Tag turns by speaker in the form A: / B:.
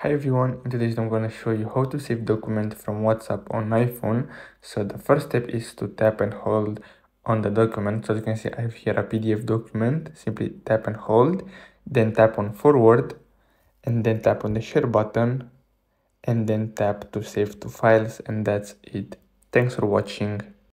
A: Hi everyone, in today's video I'm going to show you how to save document from WhatsApp on iPhone. So the first step is to tap and hold on the document. So as you can see, I have here a PDF document. Simply tap and hold, then tap on forward, and then tap on the share button, and then tap to save to files, and that's it. Thanks for watching.